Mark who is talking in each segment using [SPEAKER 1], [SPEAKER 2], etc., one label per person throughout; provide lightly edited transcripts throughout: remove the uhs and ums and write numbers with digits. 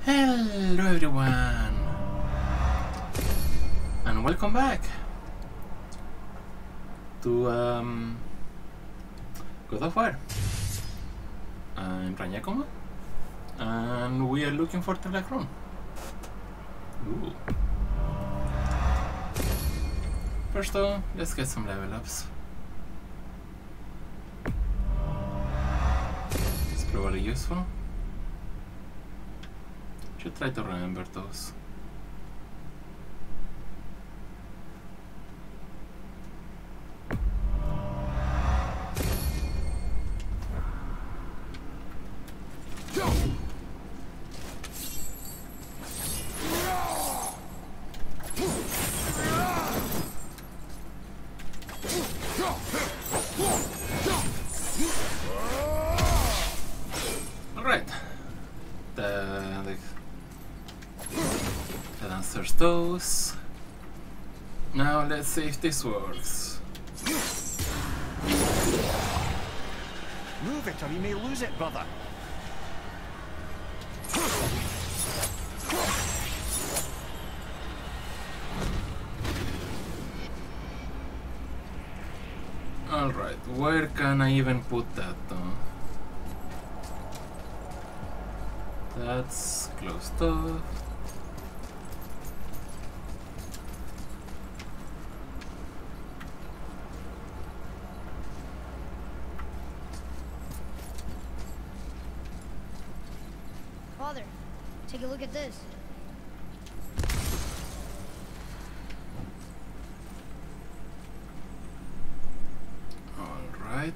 [SPEAKER 1] Hello everyone, and welcome back to God of War. I'm Ranyakoma, and we are looking for the Black Rune. Ooh. First though, let's get some level ups. It's probably useful. Should try to remember those. Those. Now let's see if this works.
[SPEAKER 2] Move it or you may lose it, brother.
[SPEAKER 1] Alright, where can I even put that though? That's closed off.
[SPEAKER 3] Father, take a look at this.
[SPEAKER 1] All right.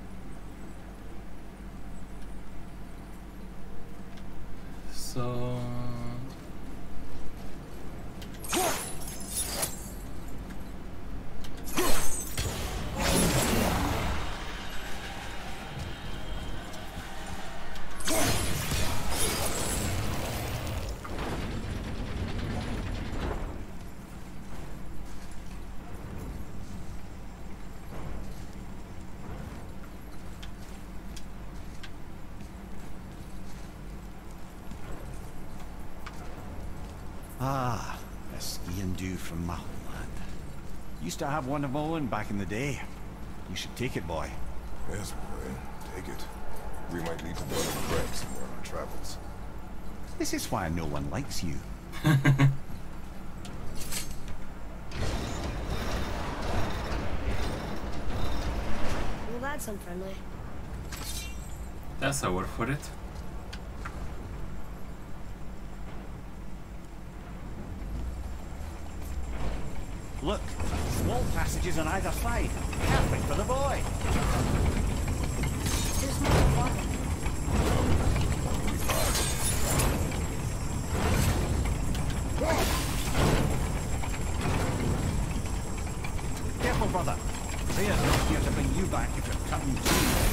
[SPEAKER 1] So
[SPEAKER 2] Ah, a ski and do from my homeland. Used to have one of my own back in the day. You should take it, boy.
[SPEAKER 4] Yes, boy. Take it. We might need to build a crab somewhere on our travels.
[SPEAKER 2] This is why no one likes you.
[SPEAKER 3] Well, that's unfriendly.
[SPEAKER 1] that's a word for it.
[SPEAKER 2] Look, small passages on either side. Perfect for the boy.
[SPEAKER 3] There's more water.
[SPEAKER 2] Careful, brother. There's not here to bring you back if you're cutting too.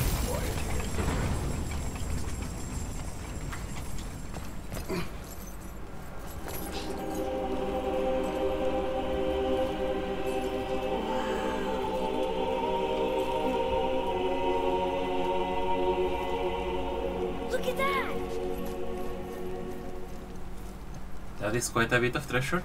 [SPEAKER 3] Look at that!
[SPEAKER 1] That is quite a bit of treasure.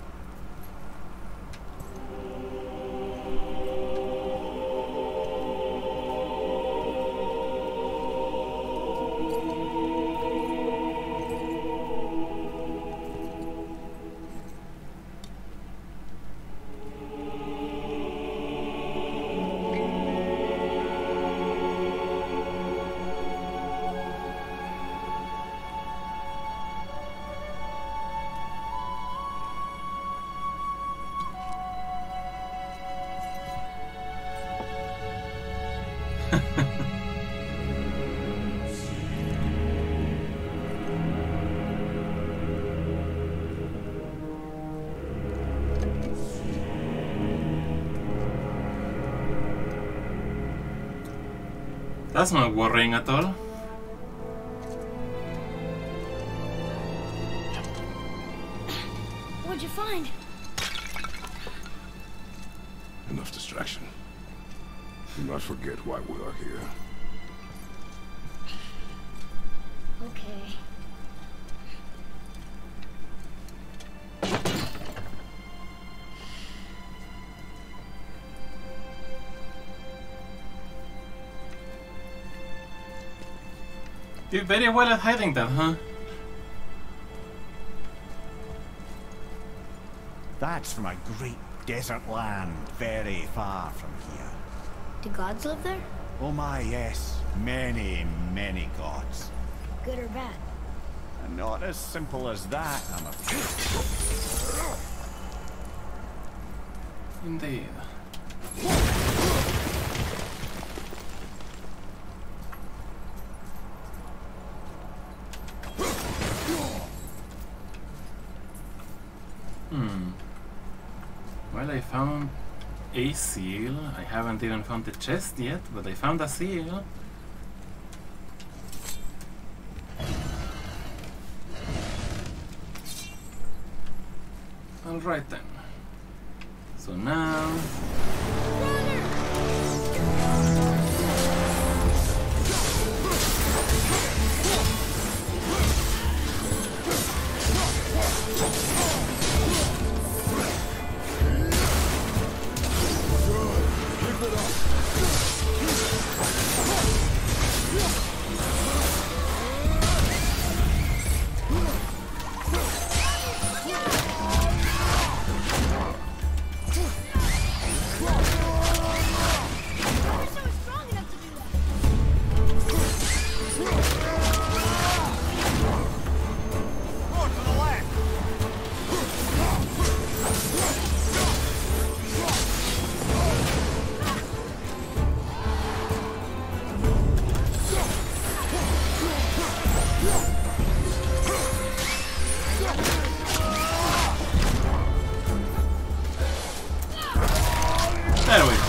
[SPEAKER 1] That's not worrying at all.
[SPEAKER 3] What'd you find?
[SPEAKER 4] Enough distraction. Do not forget why we are here.
[SPEAKER 3] Okay.
[SPEAKER 1] You're very well at hiding that, huh?
[SPEAKER 2] That's from a great desert land very far from here.
[SPEAKER 3] Do gods live there?
[SPEAKER 2] Oh my, yes. Many, many gods.
[SPEAKER 3] Good or bad?
[SPEAKER 2] And not as simple as that, I'm afraid.
[SPEAKER 1] Indeed. Well, I found a seal. I haven't even found the chest yet, but I found a seal. Alright then. So now... There we go.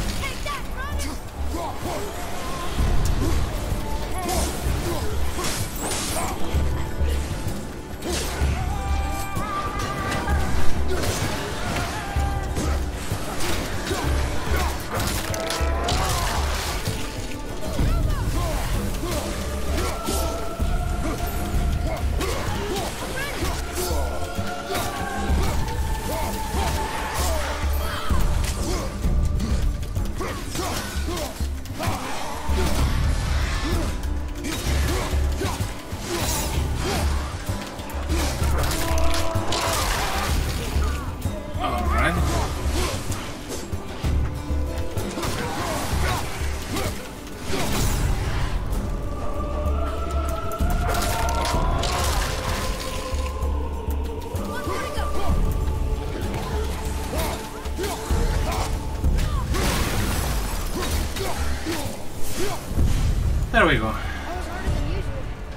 [SPEAKER 1] There we go.
[SPEAKER 3] That was harder than usual.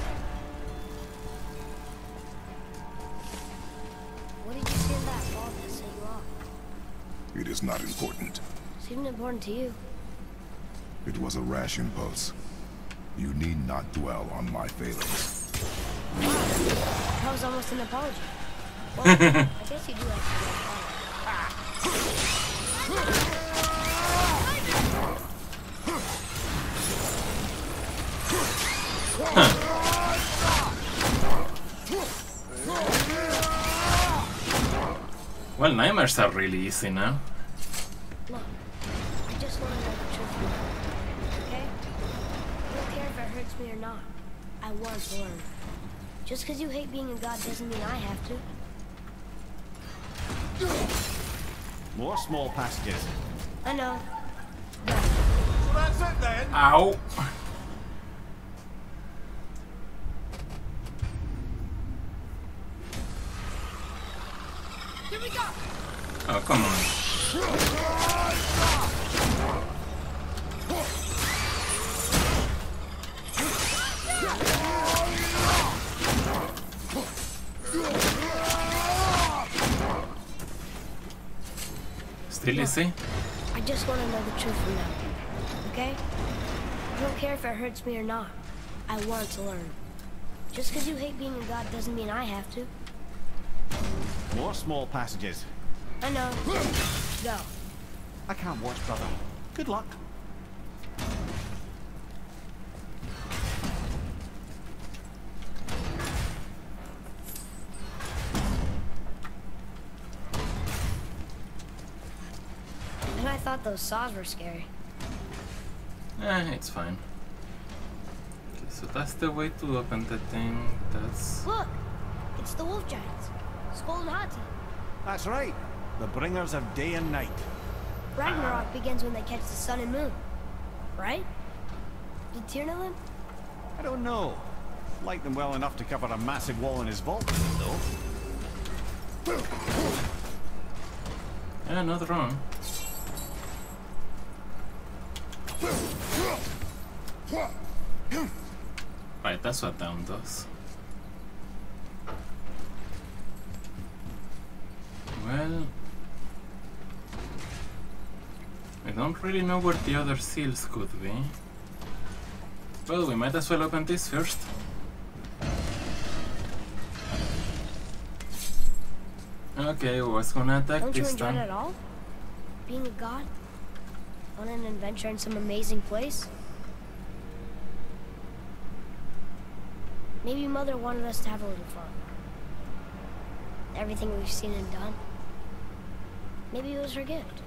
[SPEAKER 3] What did you see in that ball that set you off?
[SPEAKER 4] It is not important.
[SPEAKER 3] Seemed important to you.
[SPEAKER 4] It was a rash impulse. You need not dwell on my failings.
[SPEAKER 3] That was almost an apology. Well, I guess you do like to be
[SPEAKER 1] Well, nightmares are really easy now.
[SPEAKER 3] Look, I just want to know the truth, okay? I don't care if it hurts me or not. I want to learn. Just because you hate being a god doesn't mean I have to.
[SPEAKER 2] More small passages.
[SPEAKER 3] I know.
[SPEAKER 2] So that's it then.
[SPEAKER 1] Ow!
[SPEAKER 3] Here we go!
[SPEAKER 1] Oh, come on. Still easy?
[SPEAKER 3] I just want to know the truth from now, okay? I don't care if it hurts me or not. I want to learn. Just because you hate being a god doesn't mean I have to.
[SPEAKER 2] More small passages.
[SPEAKER 3] I know. Go.
[SPEAKER 2] I can't watch, brother. Good luck.
[SPEAKER 3] And I thought those saws were scary.
[SPEAKER 1] It's fine. Just So that's the way to open the thing. That's...
[SPEAKER 3] Look! It's the wolf giants. Skull and Hati.
[SPEAKER 2] That's right. The bringers of day and night.
[SPEAKER 3] Ragnarok begins when they catch the sun and moon. Right? Did Tyr know them?
[SPEAKER 2] I don't know. Like them well enough to cover a massive wall in his vault, though.
[SPEAKER 1] Yeah, not wrong. Right, that's what down does. Well, I don't really know where the other seals could be. Well, we might as well open this first. Okay, what's gonna attack
[SPEAKER 3] Don't you
[SPEAKER 1] this
[SPEAKER 3] enjoy it
[SPEAKER 1] time?
[SPEAKER 3] at all? Being a god? On an adventure in some amazing place? Maybe Mother wanted us to have a little fun. Everything we've seen and done. Maybe it was her gift.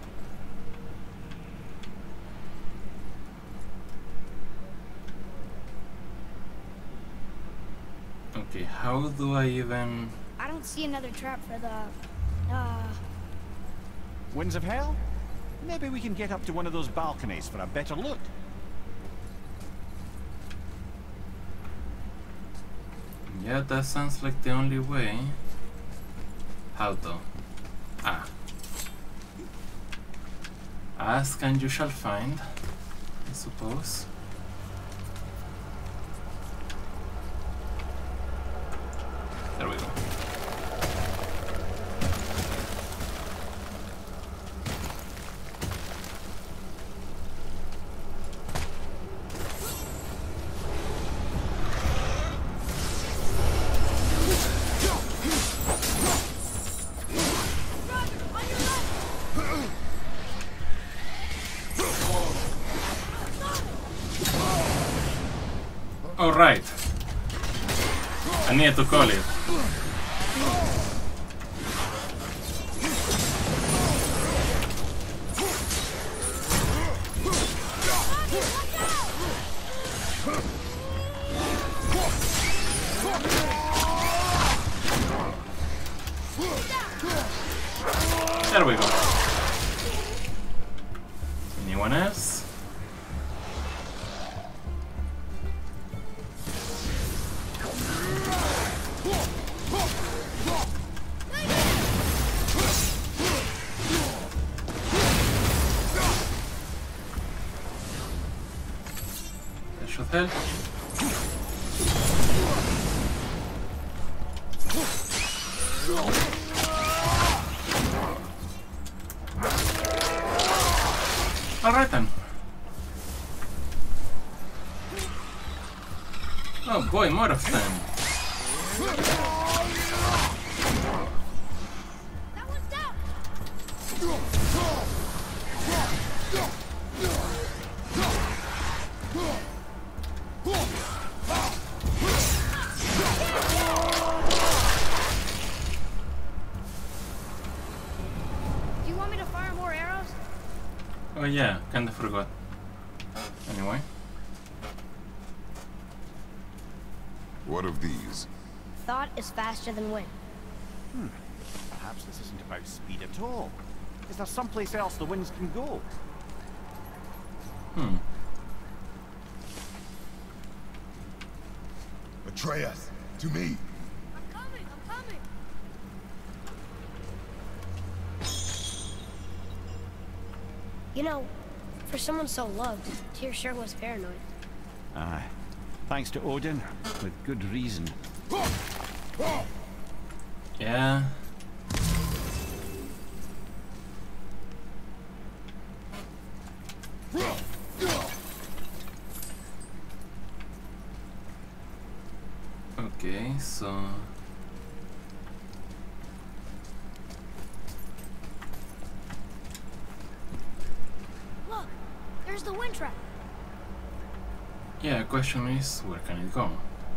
[SPEAKER 1] Okay, how do I even...
[SPEAKER 3] I don't see another trap for the...
[SPEAKER 2] Winds of Hell? Maybe we can get up to one of those balconies for a better look.
[SPEAKER 1] Yeah, that sounds like the only way. How though? Ah. Ask and you shall find, I suppose. There we go. All right. I need to call it. There we go. Anyone else? That should help. Alright then. Oh boy, more of them.
[SPEAKER 3] That one's down! Do you want me to fire more arrows?
[SPEAKER 1] Oh yeah, kinda forgot. Anyway.
[SPEAKER 4] What of these?
[SPEAKER 3] Thought is faster than wind.
[SPEAKER 2] Perhaps this isn't about speed at all. Is there someplace else the winds can go?
[SPEAKER 4] Atreus, to me.
[SPEAKER 3] I'm coming! You know, for someone so loved, Tyr sure was paranoid.
[SPEAKER 2] Aye. Thanks to Odin, with good reason.
[SPEAKER 1] Yeah. Okay, so...
[SPEAKER 3] Look, there's the wind trap.
[SPEAKER 1] Yeah, question is, where can it go?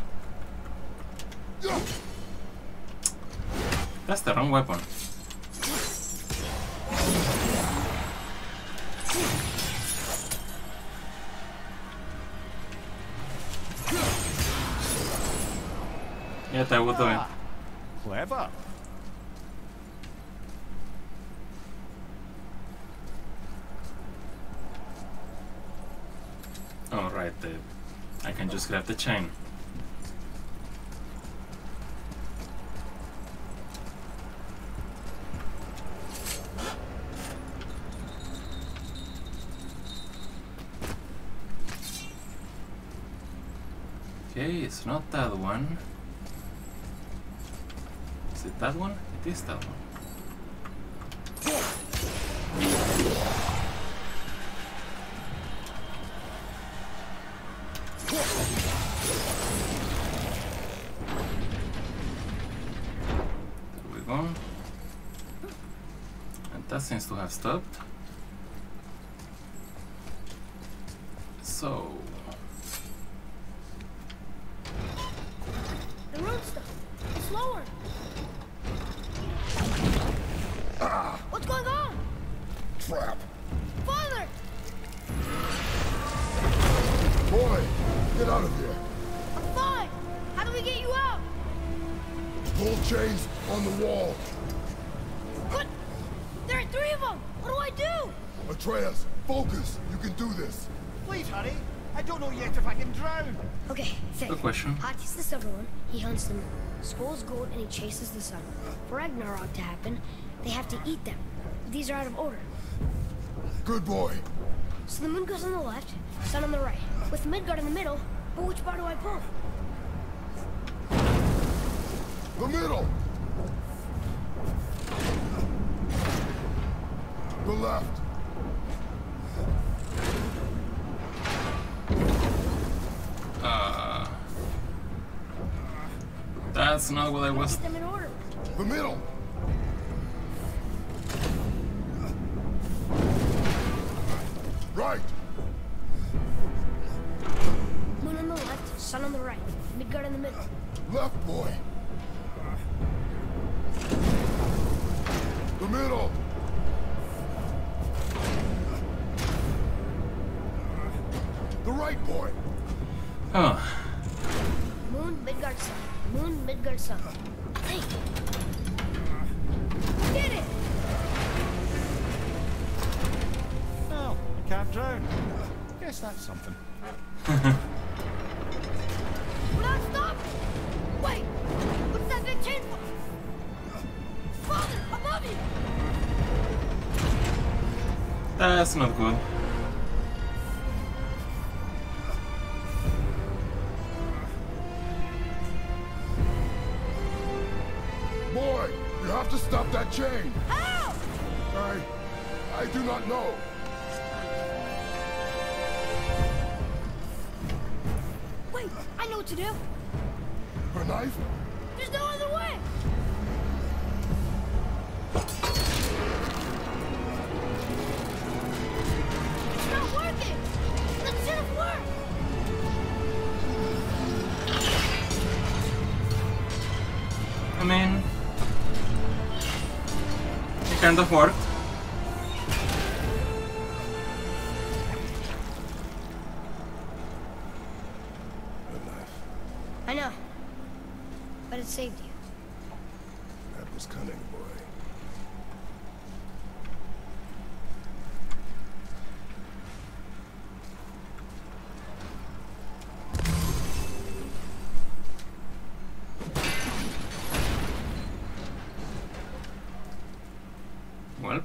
[SPEAKER 1] That's the wrong weapon. Yeah, that will do it.
[SPEAKER 2] Clever.
[SPEAKER 1] Oh, right, I can just grab the chain. Okay, it's not that one. Is it that one? It is that one. There we go. And that seems to have stopped. So...
[SPEAKER 3] The rune stuff. It's lower. What's going on?
[SPEAKER 4] Trap.
[SPEAKER 3] Father!
[SPEAKER 4] Boy, get out of here.
[SPEAKER 3] I'm fine. How do we get you out?
[SPEAKER 4] Pull chains on the wall.
[SPEAKER 3] But there are 3 of them. What do I do?
[SPEAKER 4] Atreus, focus. You can do this.
[SPEAKER 2] Please hurry. I don't know yet if I can drown.
[SPEAKER 3] Okay, think.
[SPEAKER 1] Good question.
[SPEAKER 3] Hati's the silver one. He hunts them. Skull's gold and he chases the sun. For Ragnarok to happen, they have to eat them. These are out of order.
[SPEAKER 4] Good boy.
[SPEAKER 3] So the moon goes on the left, sun on the right. With Midgard in the middle, but which bar do I pull?
[SPEAKER 4] The middle. The left.
[SPEAKER 1] That's not what I was...
[SPEAKER 3] Get them in order.
[SPEAKER 4] The middle. Right.
[SPEAKER 3] Moon on the left, sun on the right. Midgard in the middle.
[SPEAKER 4] Left, boy. The middle. The right, boy.
[SPEAKER 1] Oh,
[SPEAKER 3] Moon, Midgard, sun. Moon, Midgard, sun. Hey! Did it!
[SPEAKER 2] Well, I can't drown. Guess that's something.
[SPEAKER 3] We're not stopping! Wait! What's that big chain for? Father, above you!
[SPEAKER 1] that's not good.
[SPEAKER 4] Boy, you have to stop that chain.
[SPEAKER 3] How?
[SPEAKER 4] I do not know.
[SPEAKER 3] Wait, I know what to do.
[SPEAKER 4] A knife?
[SPEAKER 3] There's no other way! It's not working! That should have worked!
[SPEAKER 1] I mean... it kind of worked.
[SPEAKER 4] A knife.
[SPEAKER 3] I know. But it saved you.
[SPEAKER 4] That was cunning, boy.
[SPEAKER 1] Well,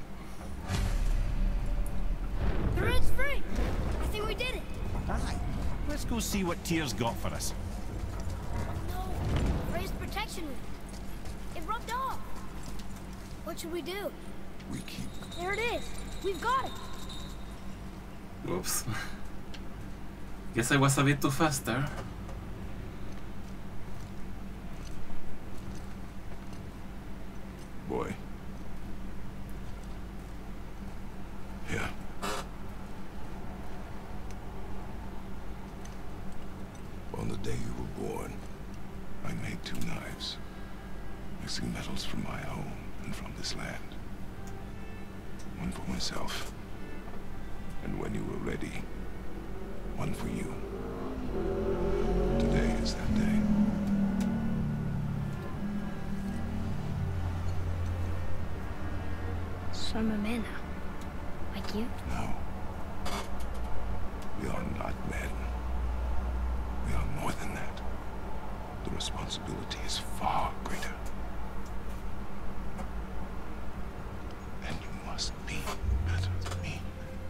[SPEAKER 3] The rune's free! I think we did it!
[SPEAKER 2] Aye. Let's go see what Tyr's got for us.
[SPEAKER 3] No! Raised protection rune. It rubbed off! What should we do?
[SPEAKER 4] We keep.
[SPEAKER 3] There it is! We've got it!
[SPEAKER 1] oops. Guess I was a bit too fast there.
[SPEAKER 4] Boy. Yeah. On the day you were born, I made 2 knives, mixing metals from my home and from this land. One for myself, and when you were ready, one for you. Today is that day.
[SPEAKER 3] So I'm a man now. Like you?
[SPEAKER 4] No. We are not men. We are more than that. The responsibility is far greater. And you must be better than me.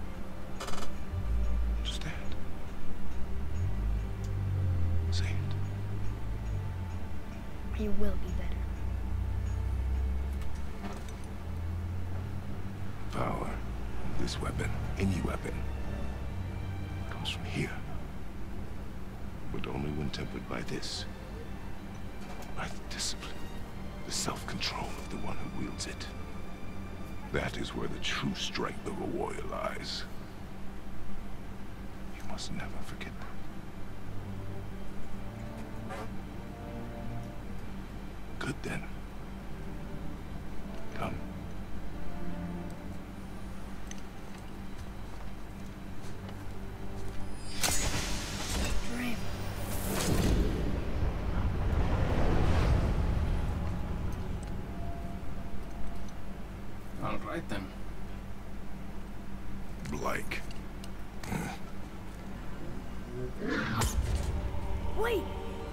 [SPEAKER 4] Understand? Say it.
[SPEAKER 3] You will be better.
[SPEAKER 4] Power, this weapon, any weapon, comes from here. But only when tempered by this. By the discipline, the self-control of the one who wields it. That is where the true strength of a warrior lies. You must never forget that. Good then. Come.
[SPEAKER 1] All right then.
[SPEAKER 4] Blank.
[SPEAKER 3] Wait!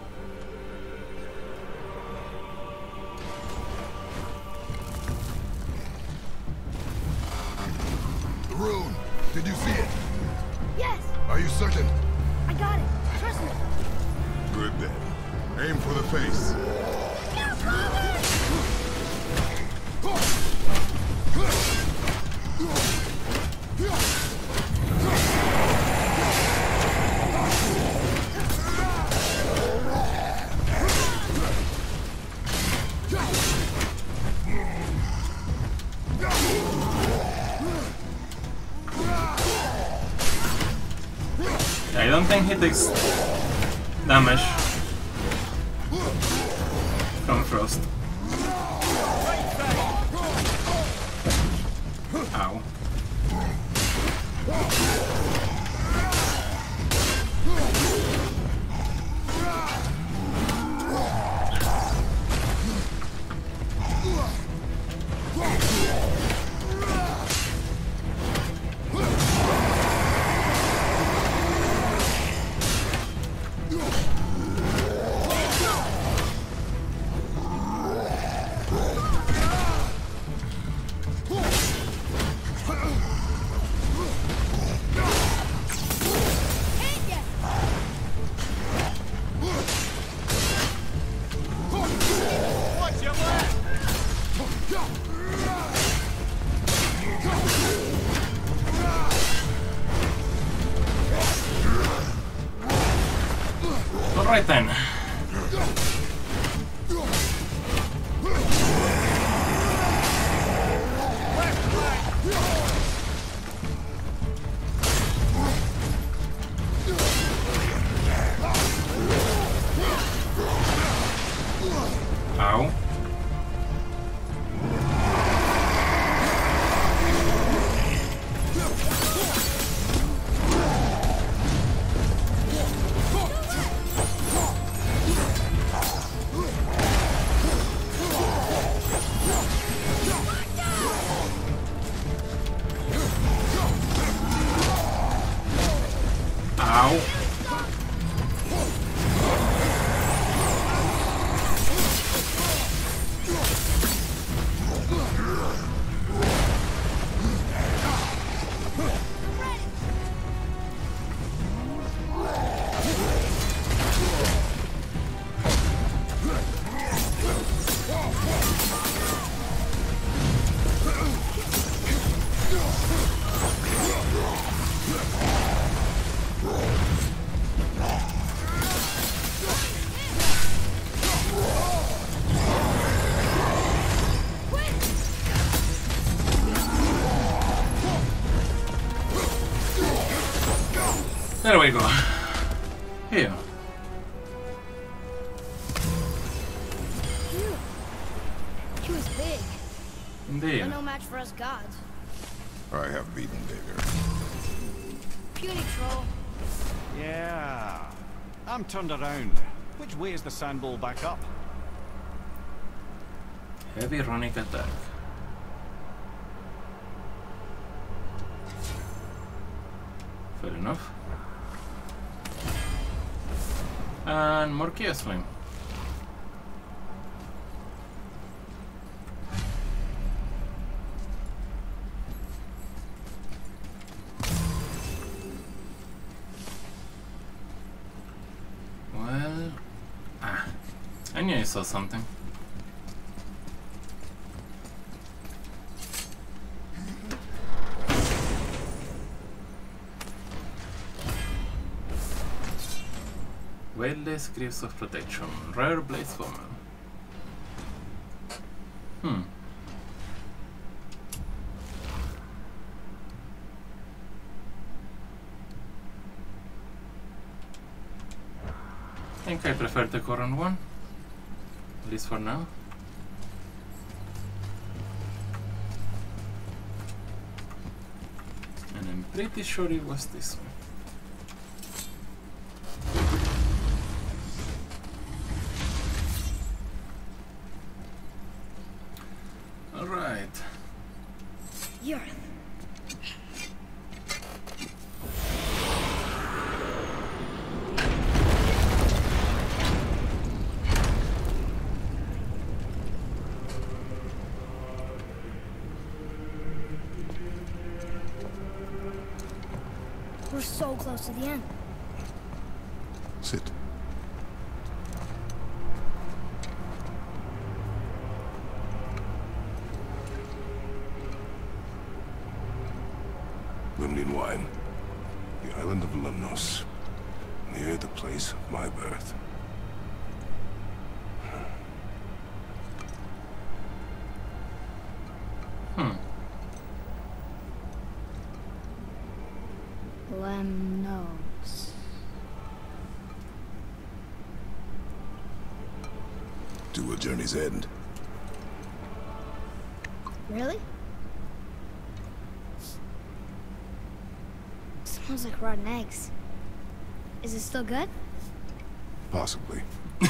[SPEAKER 4] The rune! Did you see it?
[SPEAKER 3] Yes!
[SPEAKER 4] Are you certain?
[SPEAKER 3] I got it! Trust me!
[SPEAKER 4] Good then. Aim for the face.
[SPEAKER 1] I don't think he takes damage from frost. Ow. Alright then. Ow. Ow. There we go. Here.
[SPEAKER 3] He was big.
[SPEAKER 1] Indeed.
[SPEAKER 3] But no match for us gods.
[SPEAKER 4] I have beaten bigger.
[SPEAKER 3] Puny troll.
[SPEAKER 2] Yeah. I'm turned around. Which way is the sandball back up?
[SPEAKER 1] Heavy runic attack. Fair enough. And more chaos flame. Well, I knew I saw something. Weightless Greaves of Protection. Rare Blaze Foreman. I think I prefer the current one. At least for now. And I'm pretty sure it was this one.
[SPEAKER 3] We're so close to the end.
[SPEAKER 4] Sit. Limnian wine. The island of Lemnos. Near the place of my birth.
[SPEAKER 3] Lemnos.
[SPEAKER 4] To a journey's end.
[SPEAKER 3] Really? Smells like rotten eggs. Is it still good?
[SPEAKER 4] Possibly.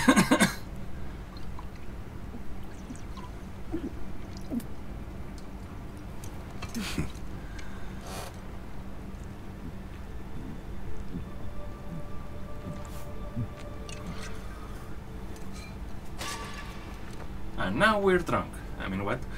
[SPEAKER 1] And now we're drunk. I mean, what?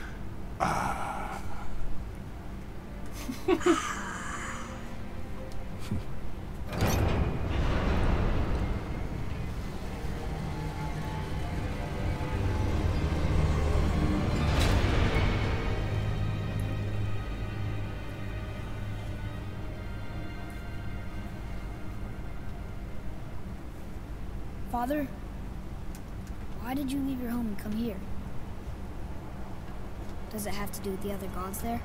[SPEAKER 3] Father, why did you leave your home and come here? Does it have to do with the other gods there?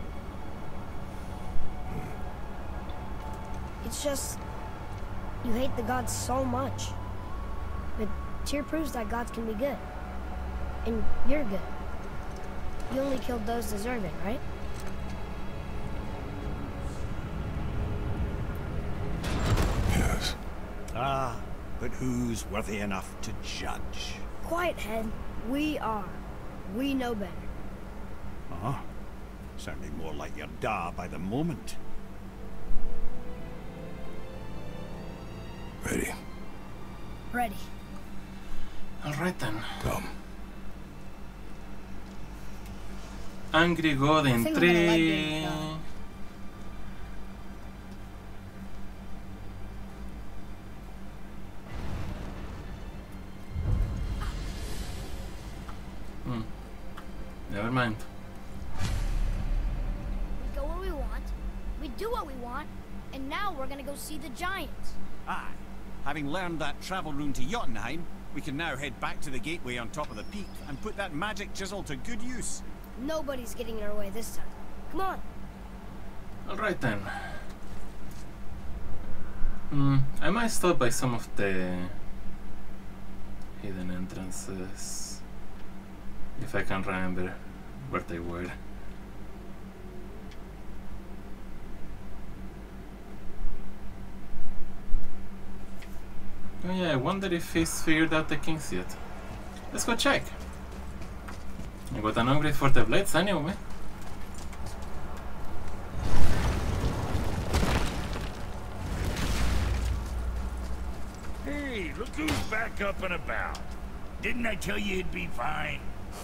[SPEAKER 3] It's just, you hate the gods so much. But Tyr proves that gods can be good. And you're good. You only killed those deserving, right?
[SPEAKER 4] Yes.
[SPEAKER 2] Ah, but who's worthy enough to judge?
[SPEAKER 3] Quiet, head. We are. We know better.
[SPEAKER 2] Huh? Sounding more like your da by the moment.
[SPEAKER 4] Ready.
[SPEAKER 3] Ready.
[SPEAKER 1] Alright then.
[SPEAKER 4] Come.
[SPEAKER 1] Angry God in
[SPEAKER 3] think I'm gonna let
[SPEAKER 1] 3.
[SPEAKER 3] Dave go.
[SPEAKER 1] Never mind.
[SPEAKER 3] We go where we want, we do what we want, and now we're gonna go see the giants.
[SPEAKER 2] Aye. Having learned that travel rune to Jotunheim, we can now head back to the gateway on top of the peak and put that magic chisel to good use.
[SPEAKER 3] Nobody's getting in our way this time. Come on.
[SPEAKER 1] Alright then. I might stop by some of the hidden entrances if I can remember where they were. Oh yeah, I wonder if he's figured out the kings yet. Let's go check. I got an upgrade for the blades anyway.
[SPEAKER 5] Scoot back up and about. Didn't I tell you it'd be fine?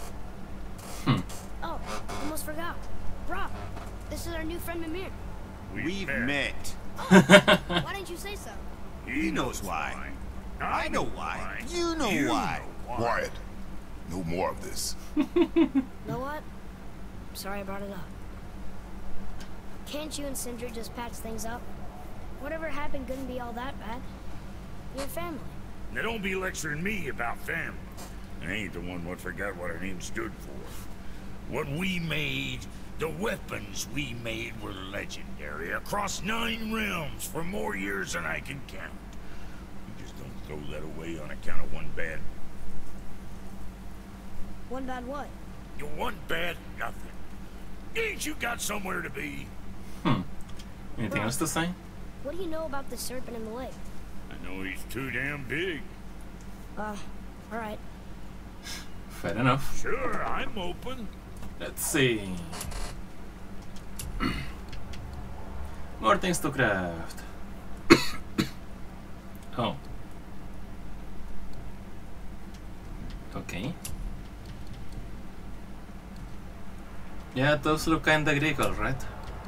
[SPEAKER 3] Oh, almost forgot. Brock, this is our new friend Mimir.
[SPEAKER 2] We've met.
[SPEAKER 3] Why didn't you say so?
[SPEAKER 2] He knows why. I know why. You know why.
[SPEAKER 4] Quiet. No more of this.
[SPEAKER 3] Know what? I'm sorry I brought it up. Can't you and Sindri just patch things up? Whatever happened couldn't be all that bad. You're family.
[SPEAKER 5] Now don't be lecturing me about family. I ain't the one what forgot what our name stood for. What we made, the weapons we made were legendary across 9 realms for more years than I can count. You just don't throw that away on account of one bad...
[SPEAKER 3] One bad what?
[SPEAKER 5] You one bad nothing. Ain't you got somewhere to be?
[SPEAKER 1] Anything else to say?
[SPEAKER 3] What do you know about the serpent in the lake?
[SPEAKER 5] I know he's too damn big.
[SPEAKER 3] Alright.
[SPEAKER 1] Fair enough.
[SPEAKER 5] Sure, I'm open.
[SPEAKER 1] Let's see. More things to craft. Oh. Okay. Yeah, those look kinda Greek, alright?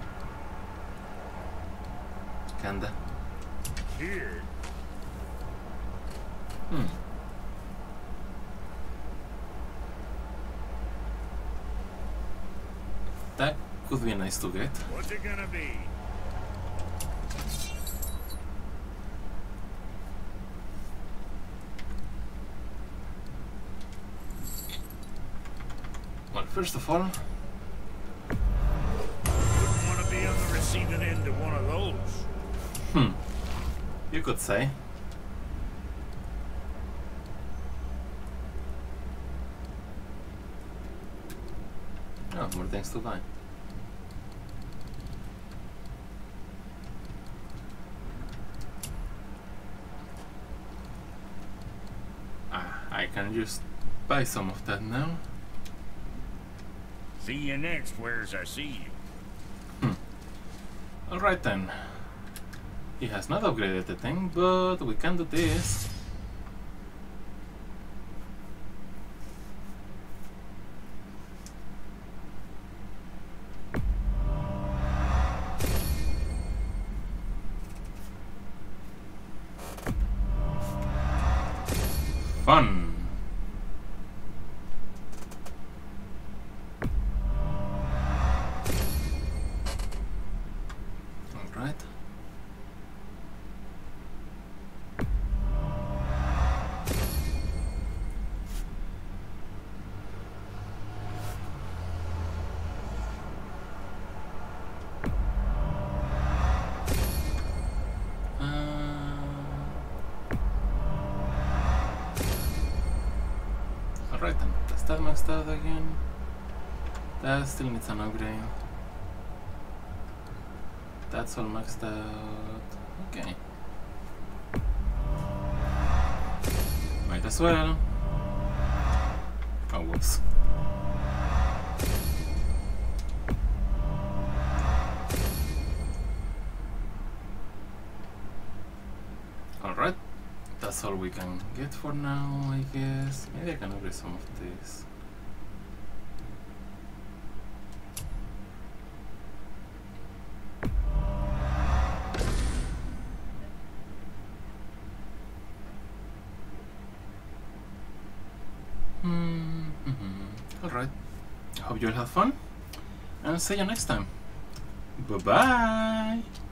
[SPEAKER 1] Kinda.
[SPEAKER 5] Here.
[SPEAKER 1] That could be nice to get.
[SPEAKER 5] What's it gonna be?
[SPEAKER 1] Well, first of all,
[SPEAKER 5] Wouldn't want to be on the receiving end of one of those.
[SPEAKER 1] you could say. Oh, more things to buy. I can just buy some of that now.
[SPEAKER 5] See you next, where's I see you.
[SPEAKER 1] Alright then. He has not upgraded the thing, but we can do this. Fun. Alright. Alright then, is that maxed out again? That still needs an upgrade. That's all maxed out. Okay. Might as well. Oh, whoops. Alright. That's all we can get for now, I guess. Maybe I can upgrade some of this. Alright. I hope you'll have fun. And see you next time. Bye bye!